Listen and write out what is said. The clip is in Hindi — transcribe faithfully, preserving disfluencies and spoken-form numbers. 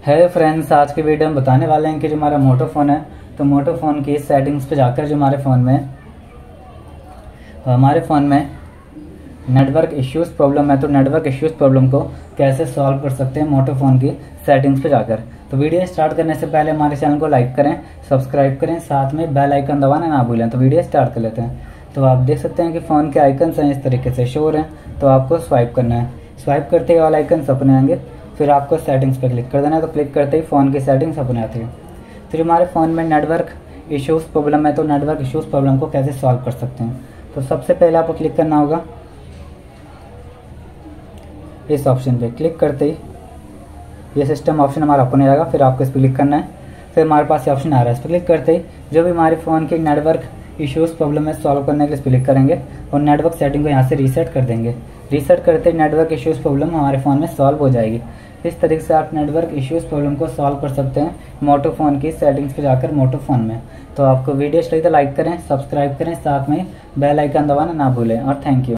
है फ्रेंड्स, आज के वीडियो में बताने वाले हैं कि जो हमारा मोटो फ़ोन है तो मोटो फ़ोन की सेटिंग्स पे जाकर जो हमारे फ़ोन में हमारे फ़ोन में नेटवर्क इश्यूज़ प्रॉब्लम है तो नेटवर्क इश्यूज़ प्रॉब्लम को कैसे सॉल्व कर सकते हैं मोटो फ़ोन की सेटिंग्स पे जाकर। तो वीडियो स्टार्ट करने से पहले हमारे चैनल को लाइक करें, सब्सक्राइब करें, साथ में बेल आइकन दबाना ना भूलें। तो वीडियो स्टार्ट कर लेते हैं। तो आप देख सकते हैं कि फ़ोन के आइकन्स हैं इस तरीके से शो हो रहे हैं। तो आपको स्वाइप करना है, स्वाइप करते ही ऑल आइकन्स अपने आएंगे, फिर आपको सेटिंग्स पे क्लिक कर देना है। तो क्लिक करते ही फ़ोन की सेटिंग्स अपने आती है। फिर हमारे फ़ोन में नेटवर्क इश्यूज़ प्रॉब्लम है तो नेटवर्क इश्यूज़ प्रॉब्लम को कैसे सॉल्व कर सकते हैं। तो सबसे पहले आपको क्लिक करना होगा इस ऑप्शन पे। क्लिक करते ही ये सिस्टम ऑप्शन हमारा ओपन हो जाएगा। फिर आपको इस पर क्लिक करना है। फिर हमारे पास ये ऑप्शन आ रहा है, इस पर क्लिक करते ही जो भी हमारे फ़ोन की नेटवर्क इश्यूज़ प्रॉब्लम है सॉल्व करने के लिए इस पर क्लिक करेंगे और नेटवर्क सेटिंग को यहाँ से रीसेट कर देंगे। रीसेट करते ही नेटवर्क इश्यूज़ प्रॉब्लम हमारे फ़ोन में सॉल्व हो जाएगी। इस तरीके से आप नेटवर्क इश्यूज़ प्रॉब्लम को सॉल्व कर सकते हैं मोटो फ़ोन की सेटिंग्स पे जाकर मोटो फ़ोन में। तो आपको वीडियो अच्छी लगी तो लाइक करें, सब्सक्राइब करें, साथ में बेल आइकन दबाना ना भूलें और थैंक यू।